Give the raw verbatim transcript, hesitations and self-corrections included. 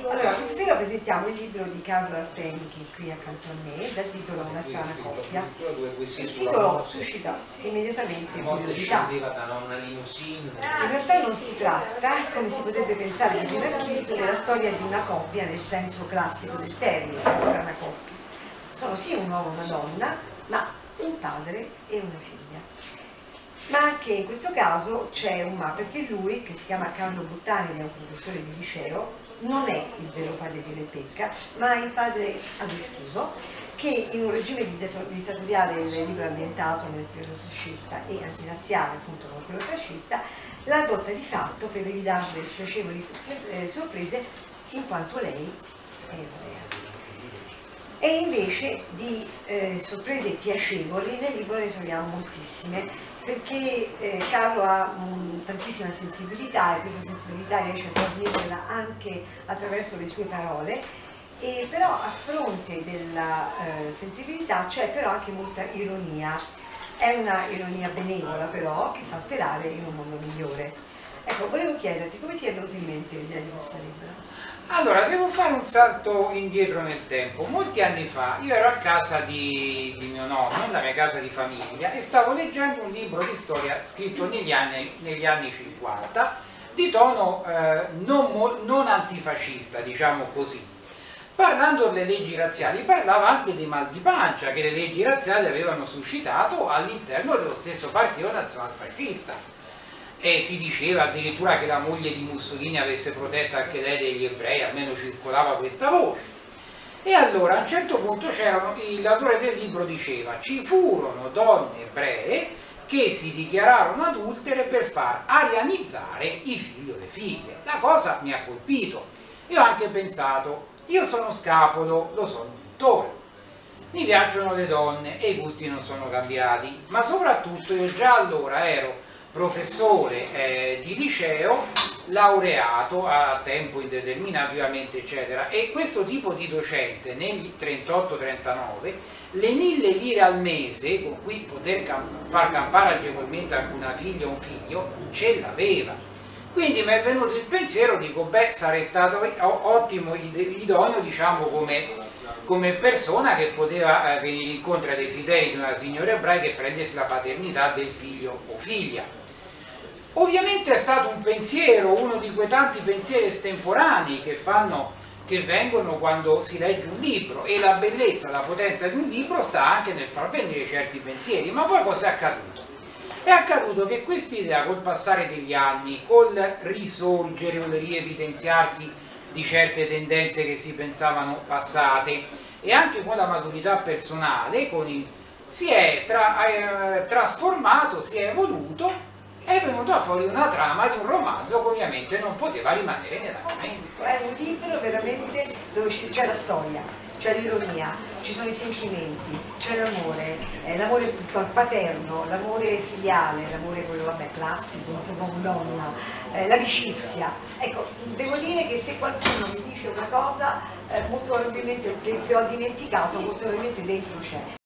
Allora, questa sera presentiamo il libro di Carlo Arteni, che è qui accanto a me, dal titolo Una strana coppia. Il titolo suscita immediatamente curiosità. In realtà non si tratta, come si potrebbe pensare di primo acchito, della storia di una coppia nel senso classico del termine, una strana coppia. Sono sì un uomo e una donna, ma un padre e una figlia. Ma anche in questo caso c'è un ma, perché lui, che si chiama Carlo Buttani ed è un professore di liceo, non è il vero padre di Rebecca, ma il padre adottivo, che in un regime dittatoriale, il libro è ambientato nel periodo fascista e antinaziale, appunto come quello fascista, la adotta di fatto per evitarle spiacevoli eh, sorprese, in quanto lei è ebrea. E invece di eh, sorprese piacevoli nel libro ne troviamo moltissime, perché eh, Carlo ha mh, tantissima sensibilità e questa sensibilità riesce a trasmetterla anche attraverso le sue parole, e però a fronte della eh, sensibilità c'è però anche molta ironia. È una ironia benevola però, che fa sperare in un mondo migliore. Ecco, volevo chiederti, come ti è venuto in mente l'idea di questo libro? Allora, devo fare un salto indietro nel tempo. Molti anni fa io ero a casa di, di mio nonno, nella mia casa di famiglia, e stavo leggendo un libro di storia scritto negli anni, negli anni cinquanta, di tono eh, non, non antifascista, diciamo così. Parlando delle leggi razziali, parlava anche dei mal di pancia che le leggi razziali avevano suscitato all'interno dello stesso partito nazionalfascista. E si diceva addirittura che la moglie di Mussolini avesse protetto anche lei degli ebrei, almeno circolava questa voce. E allora a un certo punto l'autore del libro diceva: ci furono donne ebree che si dichiararono adultere per far arianizzare i figli o le figlie. La cosa mi ha colpito e ho anche pensato: io sono scapolo, lo sono tuttora, mi piacciono le donne e i gusti non sono cambiati, ma soprattutto io già allora ero professore eh, di liceo, laureato a tempo indeterminato ovviamente, eccetera, e questo tipo di docente negli trentotto trentanove le mille lire al mese con cui poter camp far campare agevolmente anche una figlia o un figlio ce l'aveva. Quindi mi è venuto il pensiero, dico, beh, sarei stato ottimo, idoneo, diciamo, come, come persona che poteva eh, venire incontro ai desideri di una signora ebraica che prendesse la paternità del figlio o figlia. Ovviamente è stato un pensiero, uno di quei tanti pensieri estemporanei che, fanno, che vengono quando si legge un libro, e la bellezza, la potenza di un libro sta anche nel far venire certi pensieri. Ma poi cosa è accaduto? È accaduto che quest'idea, col passare degli anni, col risorgere o il rievidenziarsi di certe tendenze che si pensavano passate, e anche con la maturità personale, con il, si è tra, eh, trasformato, si è evoluto. È venuta fuori una trama di un romanzo che ovviamente non poteva rimanere nella mente. È un libro veramente dove c'è la storia, c'è l'ironia, ci sono i sentimenti, c'è l'amore, eh, l'amore paterno, l'amore filiale, l'amore quello vabbè classico, uomo-donna, eh, l'amicizia. Ecco, devo dire che se qualcuno mi dice una cosa, eh, molto probabilmente che, che ho dimenticato, molto probabilmente dentro c'è.